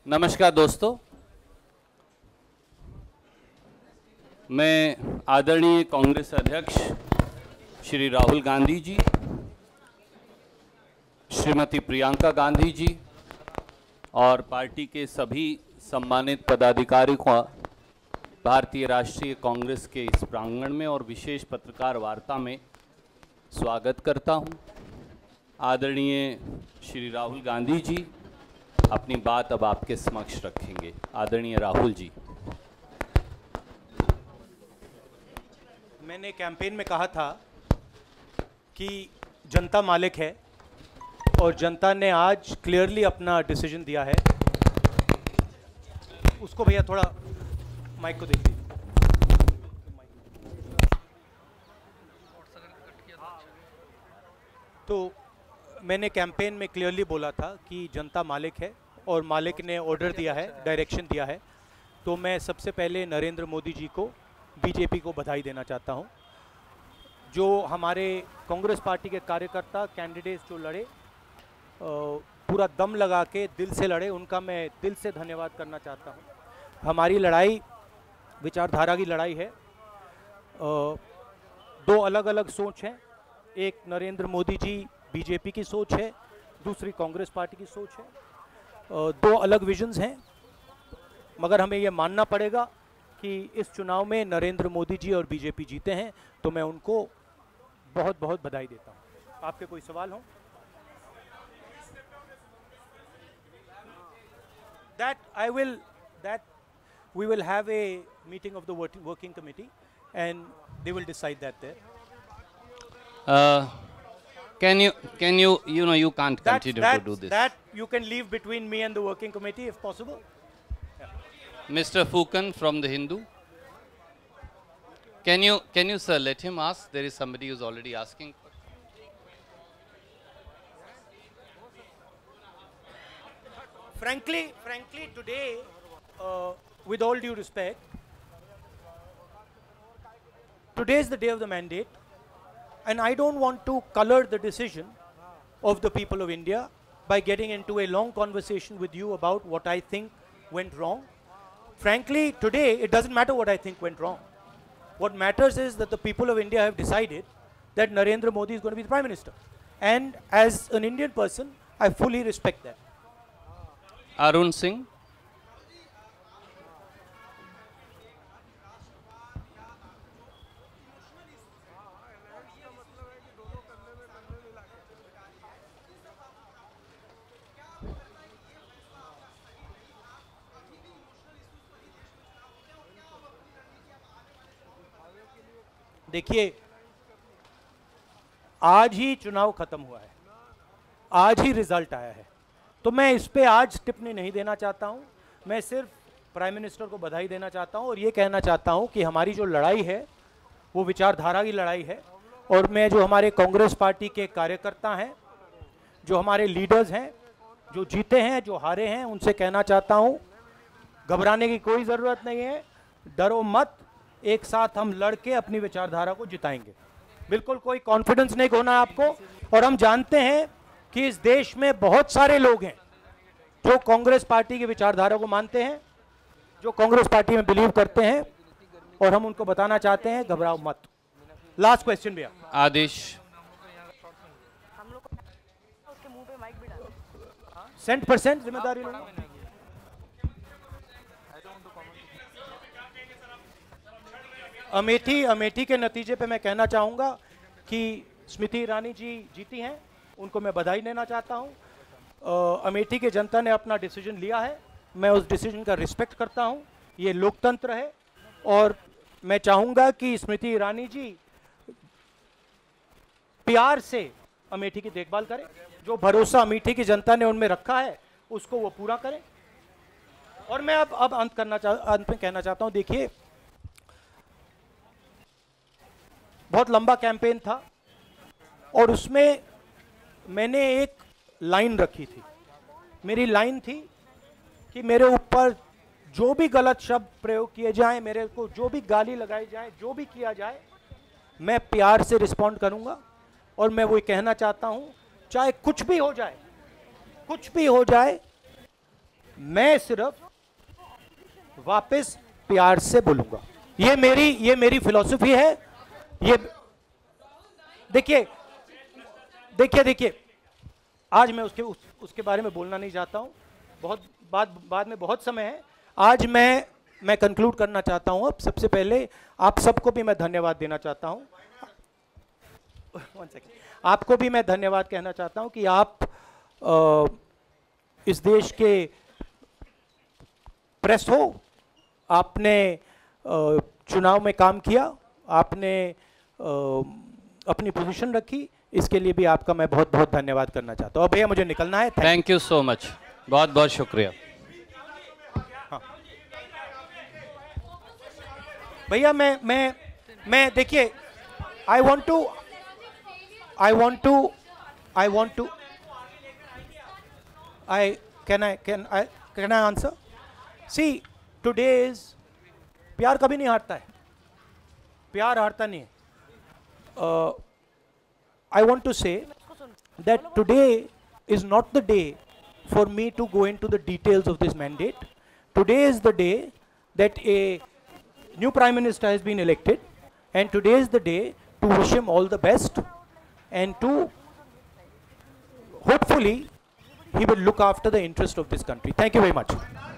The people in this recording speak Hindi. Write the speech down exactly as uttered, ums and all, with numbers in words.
नमस्कार दोस्तों, मैं आदरणीय कांग्रेस अध्यक्ष श्री राहुल गांधी जी, श्रीमती प्रियंका गांधी जी और पार्टी के सभी सम्मानित पदाधिकारी को भारतीय राष्ट्रीय कांग्रेस के इस प्रांगण में और विशेष पत्रकार वार्ता में स्वागत करता हूं। आदरणीय श्री राहुल गांधी जी अपनी बात अब आपके समक्ष रखेंगे। आदरणीय राहुल जी। मैंने कैंपेन में कहा था कि जनता मालिक है और जनता ने आज क्लियरली अपना डिसीजन दिया है। उसको भैया थोड़ा माइक को देखिए। तो मैंने कैंपेन में क्लियरली बोला था कि जनता मालिक है और मालिक ने ऑर्डर दिया है, डायरेक्शन दिया है। तो मैं सबसे पहले नरेंद्र मोदी जी को, बीजेपी को बधाई देना चाहता हूं। जो हमारे कांग्रेस पार्टी के कार्यकर्ता कैंडिडेट्स जो लड़े, पूरा दम लगा के दिल से लड़े, उनका मैं दिल से धन्यवाद करना चाहता हूं। हमारी लड़ाई विचारधारा की लड़ाई है। दो अलग अलग सोच हैं, एक नरेंद्र मोदी जी बीजेपी की सोच है, दूसरी कांग्रेस पार्टी की सोच है। दो अलग विजन्स हैं, मगर हमें ये मानना पड़ेगा कि इस चुनाव में नरेंद्र मोदी जी और बीजेपी जीते हैं, तो मैं उनको बहुत बहुत बधाई देता हूं। आपके कोई सवाल हो? That I will, that we will have a meeting of the working, working committee and they will decide that there. Uh, can you, can you, you know, you can't That, continue that, to do this. That you can leave between me and the working committee if possible. Yeah. Mister Fukan from the Hindu. Can you, can you, sir, let him ask? There is somebody who's already asking. Frankly, frankly, today, uh, with all due respect, today is the day of the mandate, and I don't want to color the decision of the people of India by getting into a long conversation with you about what I think went wrong. Frankly, today, it doesn't matter what I think went wrong. What matters is that the people of India have decided that Narendra Modi is going to be the Prime Minister. And as an Indian person, I fully respect that. Arun Singh. देखिए, आज ही चुनाव खत्म हुआ है, आज ही रिजल्ट आया है, तो मैं इस पे आज टिप्पणी नहीं देना चाहता हूं। मैं सिर्फ प्राइम मिनिस्टर को बधाई देना चाहता हूं और ये कहना चाहता हूं कि हमारी जो लड़ाई है वो विचारधारा की लड़ाई है। और मैं जो हमारे कांग्रेस पार्टी के कार्यकर्ता हैं, जो हमारे लीडर्स हैं, जो जीते हैं, जो हारे हैं, उनसे कहना चाहता हूं घबराने की कोई ज़रूरत नहीं है, डरो मत, एक साथ हम लड़के अपनी विचारधारा को जिताएंगे। बिल्कुल कोई कॉन्फिडेंस नहीं खोना है आपको। और हम जानते हैं कि इस देश में बहुत सारे लोग हैं जो कांग्रेस पार्टी की विचारधारा को मानते हैं, जो कांग्रेस पार्टी में बिलीव करते हैं, और हम उनको बताना चाहते हैं घबराओ मत। लास्ट क्वेश्चन भैया। आदेश। सेंट परसेंट जिम्मेदारी लो। अमेठी अमेठी के नतीजे पे मैं कहना चाहूँगा कि स्मृति ईरानी जी जीती हैं, उनको मैं बधाई देना चाहता हूँ। अमेठी के जनता ने अपना डिसीजन लिया है, मैं उस डिसीजन का रिस्पेक्ट करता हूँ। ये लोकतंत्र है और मैं चाहूँगा कि स्मृति ईरानी जी प्यार से अमेठी की देखभाल करें। जो भरोसा अमेठी की जनता ने उनमें रखा है उसको वो पूरा करें। और मैं अब अब अंत करना चाह अंत में कहना चाहता हूँ, देखिए बहुत लंबा कैंपेन था और उसमें मैंने एक लाइन रखी थी। मेरी लाइन थी कि मेरे ऊपर जो भी गलत शब्द प्रयोग किए जाएं, मेरे को जो भी गाली लगाई जाए, जो भी किया जाए, मैं प्यार से रिस्पॉन्ड करूंगा। और मैं वो कहना चाहता हूं, चाहे कुछ भी हो जाए, कुछ भी हो जाए, मैं सिर्फ वापस प्यार से बोलूंगा। ये मेरी ये मेरी फिलॉसफी है। ये देखिए देखिए देखिए आज मैं उसके उस, उसके बारे में बोलना नहीं चाहता हूं, बहुत बाद बाद में बहुत समय है। आज मैं मैं कंक्लूड करना चाहता हूं। अब सबसे पहले आप सबको भी मैं धन्यवाद देना चाहता हूं। वन सेकेंड, आपको भी मैं धन्यवाद कहना चाहता हूं कि आप आ, इस देश के प्रेस हो, आपने आ, चुनाव में काम किया, आपने आ, अपनी पोजीशन रखी, इसके लिए भी आपका मैं बहुत बहुत धन्यवाद करना चाहता हूँ। भैया मुझे निकलना है। थैंक यू सो मच, बहुत बहुत शुक्रिया। हाँ। भैया मैं मैं मैं देखिए, I want to I want to I want to I can I can I can I answer. See today is, प्यार कभी नहीं हारता है, प्यार हारता नहीं है। uh, I want to say that today is not the day for me to go into the details of this mandate. Today is the day that a new Prime Minister has been elected, and today is the day to wish him all the best and to hopefully he will look after the interest of this country. Thank you very much.